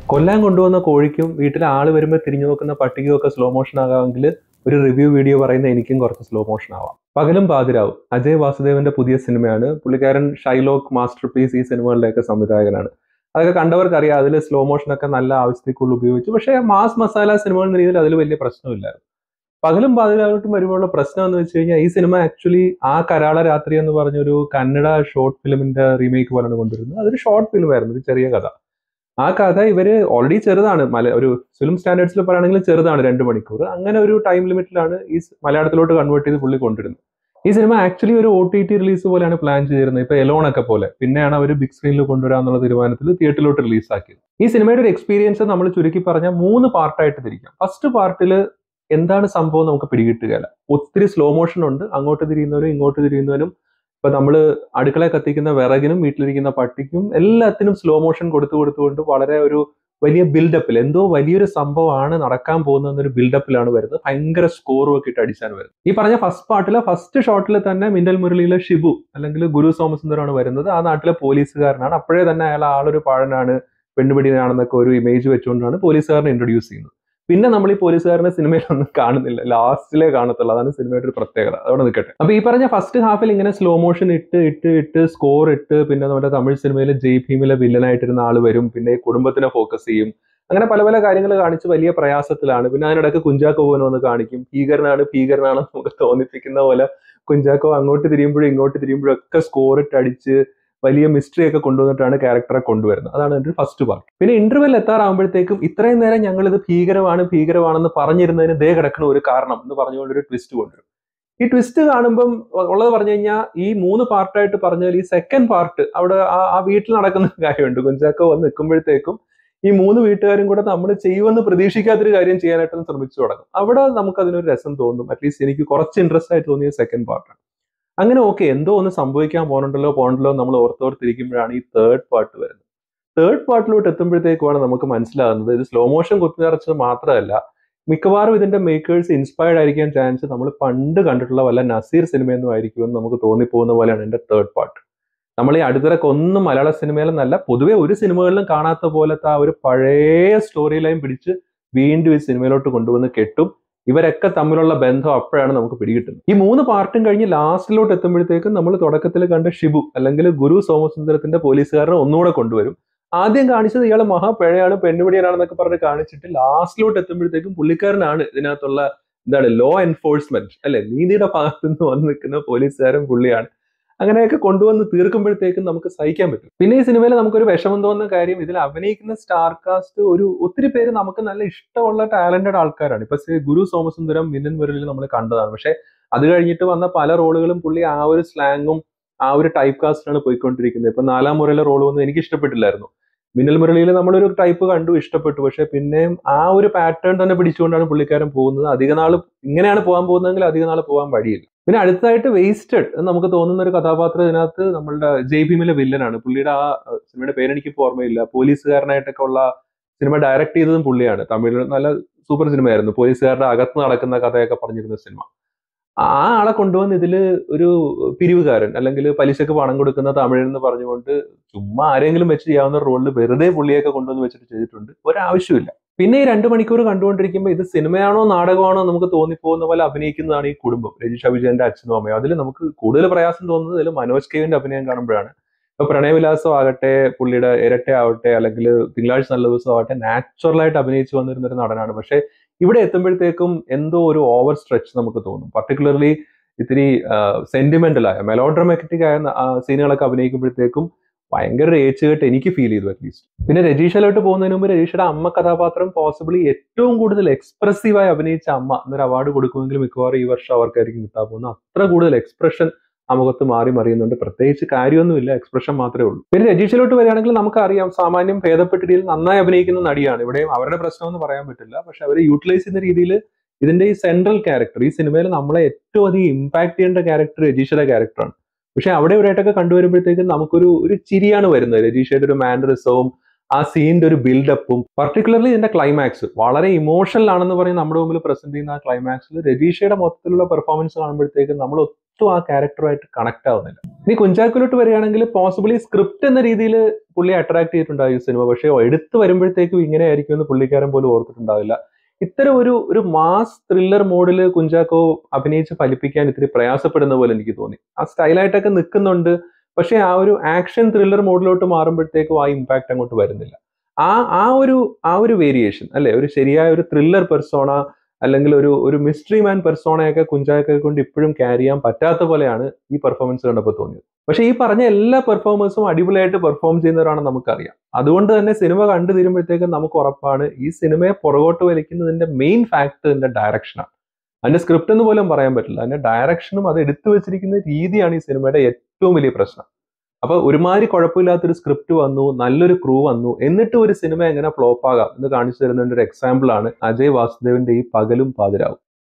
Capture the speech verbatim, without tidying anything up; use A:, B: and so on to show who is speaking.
A: കൊല്ലാൻ കൊണ്ടുവന്ന കോഴിക്കും വീട്ടിലെ ആൾ വരുമ്പോൾ തിരിഞ്ഞു നോക്കുന്ന പട്ടിക്കും ഒക്കെ സ്ലോ മോഷൻ ആകാമെങ്കിൽ ഒരു റിവ്യൂ വീഡിയോ പറയുന്ന എനിക്കും കുറച്ച് സ്ലോ മോഷൻ ആവാം. പകലും പാതിരാവും അജയ് വാസുദേവന്റെ പുതിയ സിനിമയാണ്. പുള്ളിക്കാരൻ ഷൈലോക്ക് മാസ്റ്റർ പീസ് ഈ സിനിമകളിലേക്ക് സംവിധായകനാണ്. അതൊക്കെ കണ്ടവർക്കറിയാം, അതിൽ സ്ലോ മോഷനൊക്കെ നല്ല ആവശ്യത്തേക്കുള്ള ഉപയോഗിച്ചു. പക്ഷേ മാസ് മസാല സിനിമ എന്ന രീതിയിൽ അതിൽ വലിയ പ്രശ്നമില്ലായിരുന്നു. പകലും പാതിരാവിട്ടും വരുമ്പോഴുള്ള പ്രശ്നം എന്ന് വെച്ച് കഴിഞ്ഞാൽ ഈ സിനിമ ആക്ച്വലി ആ കരാള രാത്രി എന്ന് പറഞ്ഞൊരു കന്നഡ ഷോർട്ട് ഫിലിമിന്റെ റീമേക്ക് പോലെയാണ് കൊണ്ടുവരുന്നത്. അതൊരു ഷോർട്ട് ഫിലിം ആയിരുന്നു, ഒരു ചെറിയ കഥ. ആ കഥ ഇവര് ഓൾറെഡി ചെറുതാണ്, മല ഒരു ഫിലിം സ്റ്റാൻഡേർഡ്സിൽ പറയുകയാണെങ്കിൽ ചെറുതാണ്, രണ്ട് മണിക്കൂർ. അങ്ങനെ ഒരു ടൈം ലിമിറ്റിലാണ് ഈ മലയാളത്തിലോട്ട് കൺവേർട്ട് ചെയ്ത് പുള്ളി കൊണ്ടുവരുന്നത്. ഈ സിനിമ ആക്ച്വലി ഒരു ഒ ടി ടി റിലീസ് പോലെയാണ് പ്ലാൻ ചെയ്തിരുന്നത്. ഇപ്പൊ എലോൺ ഒക്കെ പോലെ. പിന്നെയാണ് അവർ ബിഗ് സ്ക്രീനിൽ കൊണ്ടുവരാന്നുള്ള തീരുമാനത്തിൽ തിയേറ്ററിലോട്ട് റിലീസാക്കിയത്. ഈ സിനിമയുടെ ഒരു എക്സ്പീരിയൻസ് നമ്മൾ ചുരുക്കി പറഞ്ഞാൽ മൂന്ന് പാർട്ടായിട്ട് തിരിക്കാം. ഫസ്റ്റ് പാർട്ടിൽ എന്താണ് സംഭവം നമുക്ക് പിടികിട്ടുകയില്ല. ഒത്തിരി സ്ലോ മോഷൻ ഉണ്ട്, അങ്ങോട്ട് തിരിയുന്നവരും ഇങ്ങോട്ട് തിരിയുന്നവരും. ഇപ്പൊ നമ്മള് അടുക്കള കത്തിക്കുന്ന വിറകിനും വീട്ടിലിരിക്കുന്ന പട്ടിക്കും എല്ലാത്തിനും സ്ലോ മോഷൻ കൊടുത്തു കൊടുത്തുകൊണ്ട് വളരെ ഒരു വലിയ ബിൽഡപ്പിൽ എന്തോ വലിയൊരു സംഭവമാണ് നടക്കാൻ പോകുന്നതെന്നൊരു ബിൽഡപ്പിലാണ് വരുന്നത്. ഭയങ്കര സ്കോറും ഒക്കെ ഇട്ട് അടിച്ചാണ് വരുന്നത്. ഈ പറഞ്ഞ ഫസ്റ്റ് പാർട്ടിലെ ഫസ്റ്റ് ഷോട്ടിൽ തന്നെ മിന്നൽ മുരളിയിലെ ഷിബു അല്ലെങ്കിൽ ഗുരു സോമസുന്ദരമാണ് വരുന്നത്. ആ നാട്ടിലെ പോലീസുകാരനാണ്. അപ്പോഴേ തന്നെ അയാൾ ആളൊരു പാഴനാണ്, പെണ്ണുപിടിയാണെന്നൊക്കെ ഒരു ഇമേജ് വെച്ചുകൊണ്ടാണ് പോലീസുകാരനെ ഇൻട്രൊഡ്യൂസ് ചെയ്യുന്നത്. പിന്നെ നമ്മൾ ഈ പോലീസുകാരനെ സിനിമയിലൊന്നും കാണുന്നില്ല, ലാസ്റ്റിലേ കാണത്തുള്ളൂ. അതാണ് സിനിമയുടെ ഒരു പ്രത്യേകത. അതോടെ നിൽക്കട്ടെ. അപ്പൊ ഈ പറഞ്ഞ ഫസ്റ്റ് ഹാഫിൽ ഇങ്ങനെ സ്ലോ മോഷൻ ഇട്ട് ഇട്ട് ഇട്ട് സ്കോർ ഇട്ട് പിന്നെ നമ്മുടെ തമിഴ് സിനിമയിൽ ജയ് ഭീമിലെ വില്ലനായിട്ടിരുന്ന ആൾ വരും, പിന്നെ കുടുംബത്തിനെ ഫോക്കസ് ചെയ്യും. അങ്ങനെ പല പല കാര്യങ്ങൾ കാണിച്ച് വലിയ പ്രയാസത്തിലാണ്. പിന്നെ അതിനിടയ്ക്ക് കുഞ്ചാക്കോ ബോബൻ ഒന്ന് കാണിക്കും. ഭീകരനാണ് ഭീകരനാണെന്ന് നമുക്ക് തോന്നിപ്പിക്കുന്ന പോലെ കുഞ്ചാക്കോ അങ്ങോട്ട് തിരിയുമ്പോഴും ഇങ്ങോട്ട് തിരിയുമ്പോഴും ഒക്കെ സ്കോർ ഇട്ട് അടിച്ച് വലിയ മിസ്റ്ററി ഒക്കെ കൊണ്ടുവന്നിട്ടാണ് ക്യാരക്ടറെ കൊണ്ടുവരുന്നത്. അതാണ് എൻ്റെ ഫസ്റ്റ് പാർട്ട്. പിന്നെ ഇന്റർവെൽ എത്താറാകുമ്പോഴത്തേക്കും ഇത്രയും നേരം ഞങ്ങൾ ഇത് ഭീകരമാണ് ഭീകരമാണെന്ന് പറഞ്ഞിരുന്നതിന് ദേ കിടക്കുന്ന ഒരു കാരണം എന്ന് പറഞ്ഞുകൊണ്ടൊരു ട്വിസ്റ്റ് കൊണ്ടുവരും. ഈ ട്വിസ്റ്റ് കാണുമ്പം ഉള്ളത് പറഞ്ഞു കഴിഞ്ഞാൽ ഈ മൂന്ന് പാർട്ടായിട്ട് പറഞ്ഞാൽ ഈ സെക്കൻഡ് പാർട്ട് അവിടെ ആ ആ വീട്ടിൽ നടക്കുന്ന കാര്യമുണ്ട്. കുഞ്ചാക്കോ വന്ന് നിൽക്കുമ്പോഴത്തേക്കും ഈ മൂന്ന് വീട്ടുകാരും കൂടെ നമ്മൾ ചെയ്യുമെന്ന് പ്രതീക്ഷിക്കാത്തൊരു കാര്യം ചെയ്യാനായിട്ടൊന്ന് ശ്രമിച്ചു തുടങ്ങും. അവിടെ നമുക്ക് അതിനൊരു രസം തോന്നും. അറ്റ്ലീസ്റ്റ് എനിക്ക് കുറച്ച് ഇൻട്രസ്റ്റ് ആയിട്ട് തോന്നിയ സെക്കൻഡ് പാർട്ടാണ്. അങ്ങനെ ഓക്കെ, എന്തോ ഒന്ന് സംഭവിക്കാൻ പോകണ്ടല്ലോ പോകണ്ടല്ലോ നമ്മൾ ഓർത്തോർത്തിരിക്കുമ്പോഴാണ് ഈ തേർഡ് പാർട്ട് വരുന്നത്. തേർഡ് പാർട്ടിലോട്ട് എത്തുമ്പോഴത്തേക്കുമാണ് നമുക്ക് മനസ്സിലാകുന്നത് ഇത് സ്ലോ മോഷൻ കുത്തി നിറച്ചത് മാത്രമല്ല, മിക്കവാറും ഇതിന്റെ മേക്കേഴ്സ് ഇൻസ്പയർഡ് ആയിരിക്കാൻ ചാൻസ് നമ്മൾ പണ്ട് കണ്ടിട്ടുള്ള വല്ല നസീർ സിനിമയൊന്നും ആയിരിക്കുമെന്ന് നമുക്ക് തോന്നിപ്പോകുന്ന പോലെയാണ് എന്റെ തേർഡ് പാർട്ട്. നമ്മൾ ഈ അടുത്തിടക്ക് ഒന്നും മലയാള സിനിമയിലെന്നല്ല പൊതുവെ ഒരു സിനിമകളിലും കാണാത്ത പോലത്തെ ആ ഒരു പഴയ സ്റ്റോറി ലൈൻ പിടിച്ച് വീണ്ടും ഈ സിനിമയിലോട്ട് കൊണ്ടുവന്ന് കെട്ടും. ഇവരൊക്കെ തമ്മിലുള്ള ബന്ധം അപ്പോഴാണ് നമുക്ക് പിടികിട്ടുന്നത്. ഈ മൂന്ന് പാർട്ടും കഴിഞ്ഞ് ലാസ്റ്റിലോട്ട് എത്തുമ്പോഴത്തേക്കും നമ്മൾ തുടക്കത്തിൽ കണ്ട ഷിബു അല്ലെങ്കിൽ ഗുരു സോമസുന്ദരത്തിന്റെ പോലീസുകാരനെ ഒന്നുകൂടെ കൊണ്ടുവരും. ആദ്യം കാണിച്ചത് ഇയാൾ മഹാപിഴയാണ് പെണ്ണുപിടിയാണെന്നൊക്കെ പറഞ്ഞ് കാണിച്ചിട്ട് ലാസ്റ്റിലോട്ട് എത്തുമ്പോഴത്തേക്കും പുള്ളിക്കാരനാണ് ഇതിനകത്തുള്ള എന്താണ് ലോ എൻഫോഴ്സ്മെന്റ് അല്ലെ, നീതിയുടെ ഭാഗത്തു നിന്ന് വന്ന് നിൽക്കുന്ന പോലീസുകാരൻ പുള്ളിയാണ്. അങ്ങനെയൊക്കെ കൊണ്ടുവന്ന് തീർക്കുമ്പോഴത്തേക്കും നമുക്ക് സഹിക്കാൻ പറ്റും. പിന്നെ ഈ സിനിമയിൽ നമുക്കൊരു വിഷമം തോന്നുന്ന കാര്യം, ഇതിൽ അഭിനയിക്കുന്ന സ്റ്റാർ കാസ്റ്റ് ഒരു ഒത്തിരി പേര് നമുക്ക് നല്ല ഇഷ്ടമുള്ള ടാലന്റഡ് ആൾക്കാരാണ്. ഇപ്പൊ ഗുരു സോമസുന്ദരം മിന്നൽ മുരളിൽ നമ്മൾ കണ്ടതാണ്. പക്ഷെ അത് കഴിഞ്ഞിട്ട് വന്ന പല റോളുകളും പുള്ളി ആ ഒരു സ്ലാങ്ങും ആ ഒരു ടൈപ്പ് കാസ്റ്റിലാണ് പോയിക്കൊണ്ടിരിക്കുന്നത്. ഇപ്പൊ നാലാം മുരളിലെ റോൾ ഒന്നും എനിക്ക് ഇഷ്ടപ്പെട്ടില്ലായിരുന്നു. മിന്നൽ മുരളിയിൽ നമ്മളൊരു ടൈപ്പ് കണ്ടു, ഇഷ്ടപ്പെട്ടു. പക്ഷെ പിന്നെയും ആ ഒരു പാറ്റേൺ തന്നെ പിടിച്ചുകൊണ്ടാണ് പുള്ളിക്കാരൻ പോകുന്നത്. അധിക നാൾ ഇങ്ങനെയാണ് പോകാൻ പോകുന്നതെങ്കിൽ അധിക നാൾ പോകാൻ വഴിയില്ല. പിന്നെ അടുത്തായിട്ട് വേസ്റ്റഡ് എന്ന് നമുക്ക് തോന്നുന്ന ഒരു കഥാപാത്രം ഇതിനകത്ത് നമ്മളുടെ ജയ് ഭീമിലെ വില്ലനാണ്. പുള്ളിയുടെ ആ സിനിമയുടെ പേരെനിക്കിപ്പോൾ ഓർമ്മയില്ല. പോലീസുകാരനായിട്ടൊക്കെ ഉള്ള സിനിമ ഡയറക്ട് ചെയ്തതും പുള്ളിയാണ്. തമിഴിൽ നല്ല സൂപ്പർ സിനിമയായിരുന്നു. പോലീസുകാരുടെ അകത്ത് നടക്കുന്ന കഥയൊക്കെ പറഞ്ഞിരുന്ന സിനിമ. ആ ആളെ കൊണ്ടുവന്ന് ഇതില് ഒരു പിരിവുകാരൻ അല്ലെങ്കിൽ പലിശക്ക് പണം കൊടുക്കുന്ന തമിഴൻ എന്ന് പറഞ്ഞുകൊണ്ട് ചുമ്മാ ആരെങ്കിലും വെച്ച് ചെയ്യാവുന്ന റോളിൽ വെറുതെ പുള്ളിയൊക്കെ കൊണ്ടുവന്ന് വെച്ചിട്ട് ചെയ്തിട്ടുണ്ട്. ഒരാവശ്യമില്ല. പിന്നെ ഈ രണ്ടു മണിക്കൂർ കണ്ടുകൊണ്ടിരിക്കുമ്പോൾ ഇത് സിനിമയാണോ നാടകമാണോ നമുക്ക് തോന്നിപ്പോകുന്ന പോലെ അഭിനയിക്കുന്നതാണ് ഈ കുടുംബം. രജിഷ വിജയന്റെ അച്ഛനും അമ്മയും. അതിൽ നമുക്ക് കൂടുതൽ പ്രയാസം തോന്നുന്നത് ഇതിൽ മനോജ് കെവിന്റെ അഭിനയം കാണുമ്പോഴാണ്. ഇപ്പൊ പ്രണയവിലാസം ആകട്ടെ, പുള്ളിയുടെ ഇരട്ട ആവട്ടെ, അല്ലെങ്കിൽ തിങ്കളാഴ്ച നല്ല ദിവസം ആവട്ടെ, നാച്ചുറലായിട്ട് അഭിനയിച്ചു വന്നിരുന്ന ഒരു നടനാണ്. പക്ഷെ ഇവിടെ എത്തുമ്പോഴത്തേക്കും എന്തോ ഒരു ഓവർ സ്ട്രെച്ച് നമുക്ക് തോന്നും. പർട്ടിക്കുലർലി ഇത്തിരി സെന്റിമെന്റലായ മെലോഡ്രമാറ്റിക് ആയ സീനുകളൊക്കെ അഭിനയിക്കുമ്പോഴത്തേക്കും ഭയങ്കര ഏച്ചുകെട്ട് എനിക്ക് ഫീൽ ചെയ്തു അറ്റ്ലീസ്റ്റ്. പിന്നെ രജീഷയിലോട്ട് പോകുന്നതിന് മുമ്പ് രജീഷയുടെ അമ്മ കഥാപാത്രം പോസിബിളി ഏറ്റവും കൂടുതൽ എക്സ്പ്രസീവായി അഭിനയിച്ച അമ്മ എന്നൊരു അവാർഡ് കൊടുക്കുമെങ്കിലും മിക്കവാറും ഈ വർഷം അവർക്കായിരിക്കും കിട്ടാൻ പോകുന്നത്. അത്ര കൂടുതൽ എക്സ്പ്രഷൻ ആ മുഖത്ത് മാറി മറിയുന്നുണ്ട്. പ്രത്യേകിച്ച് കാര്യമൊന്നുമില്ല, എക്സ്പ്രഷൻ മാത്രമേ ഉള്ളൂ. പിന്നെ രജീഷയിലോട്ട് വരികയാണെങ്കിൽ നമുക്കറിയാം സാമാന്യം ഭേദപ്പെട്ട രീതിയിൽ നന്നായി അഭിനയിക്കുന്ന നടിയാണ്. ഇവിടെയും അവരുടെ പ്രശ്നമൊന്നും പറയാൻ പറ്റില്ല. പക്ഷെ അവർ യൂട്ടിലൈസ് ചെയ്യുന്ന രീതിയിൽ ഇതിന്റെ ഈ സെൻട്രൽ ക്യാരക്ടർ, ഈ സിനിമയിൽ നമ്മളെ ഏറ്റവും അധികം ഇമ്പാക്ട് ചെയ്യേണ്ട ക്യാരക്ടർ രജീഷയുടെ ക്യാരക്ടറാണ്. പക്ഷെ അവിടെ ഇവിടെയായിട്ടൊക്കെ കണ്ടുവരുമ്പോഴത്തേക്കും നമുക്കൊരു ഒരു ചിരിയാണ് വരുന്നത്. രജീഷയുടെ ഒരു മാനറിസവും ആ സീനിന്റെ ഒരു ബിൽഡപ്പും പർട്ടിക്കുലർലി ഇതിന്റെ ക്ലൈമാക്സ് വളരെ ഇമോഷണൽ ആണെന്ന് പറഞ്ഞ് നമ്മുടെ മുമ്പിൽ പ്രസന്റ് ചെയ്യുന്ന ആ ക്ലൈമാക്സിൽ രജീഷയുടെ മൊത്തത്തിലുള്ള പെർഫോമൻസ് കാണുമ്പോഴത്തേക്കും നമ്മൾ ഒട്ടും ആ ക്യാരക്ടറുമായിട്ട് കണക്ട് ആവുന്നില്ല. ഇനി കുഞ്ചാക്കോലോട്ട് വരികയാണെങ്കിൽ പോസിബിളി സ്ക്രിപ്റ്റ് എന്ന രീതിയിൽ പുള്ളി അട്രാക്ട് ചെയ്തിട്ടുണ്ടാവും ഈ സിനിമ. പക്ഷേ എടുത്തു വരുമ്പോഴത്തേക്കും ഇങ്ങനെ ആയിരിക്കും എന്ന് പുള്ളിക്കാരൻ പോലും ഓർത്തിട്ടുണ്ടാവില്ല. ഇത്തരം ഒരു ഒരു മാസ് ത്രില്ലർ മോഡിൽ കുഞ്ചാക്കോ അഭിനയിച്ച് ഫലിപ്പിക്കാൻ ഇത്തിരി പ്രയാസപ്പെടുന്ന പോലെ എനിക്ക് തോന്നി. ആ സ്റ്റൈലായിട്ടൊക്കെ നിൽക്കുന്നുണ്ട്, പക്ഷെ ആ ഒരു ആക്ഷൻ ത്രില്ലർ മോഡിലോട്ട് മാറുമ്പോഴത്തേക്കും ആ ഇമ്പാക്ട് അങ്ങോട്ട് വരുന്നില്ല. ആ ആ ഒരു ആ ഒരു വേരിയേഷൻ അല്ലെ, ഒരു ശരിയായ ഒരു ത്രില്ലർ പെർസോണ അല്ലെങ്കിൽ ഒരു ഒരു മിസ്റ്ററി മാൻ പെർസോണയൊക്കെ കുഞ്ചാക്കോയെ കൊണ്ട് ഇപ്പോഴും ക്യാരി ചെയ്യാൻ പറ്റാത്ത പോലെയാണ് ഈ പെർഫോമൻസ് കണ്ടപ്പോൾ തോന്നിയത്. പക്ഷെ ഈ പറഞ്ഞ എല്ലാ പെർഫോമൻസും അടിപൊളിയായിട്ട് പെർഫോം ചെയ്യുന്നവരാണെന്ന് നമുക്കറിയാം. അതുകൊണ്ട് തന്നെ സിനിമ കണ്ടു തീരുമ്പോഴത്തേക്കും നമുക്ക് ഉറപ്പാണ് ഈ സിനിമയെ പുറകോട്ട് വലിക്കുന്നതിന്റെ മെയിൻ ഫാക്ടർ ഇതിന്റെ ഡയറക്ഷനാണ്. അതിന്റെ സ്ക്രിപ്റ്റ് എന്ന് പോലും പറയാൻ പറ്റില്ല, അതിന്റെ ഡയറക്ഷനും അത് എടുത്തു വെച്ചിരിക്കുന്ന രീതിയാണ് ഈ സിനിമയുടെ ഏറ്റവും വലിയ പ്രശ്നം. അപ്പൊ ഒരുമാതിരി കുഴപ്പമില്ലാത്തൊരു സ്ക്രിപ്റ്റ് വന്നു, നല്ലൊരു ക്രൂ വന്നു, എന്നിട്ട് ഒരു സിനിമ എങ്ങനെ ഫ്ലോപ്പ് ആകാം എന്ന് കാണിച്ചു തരുന്നതിന്റെ ഒരു എക്സാമ്പിൾ ആണ് അജയ് വാസുദേവിന്റെ ഈ പകലും പാതിരാവും.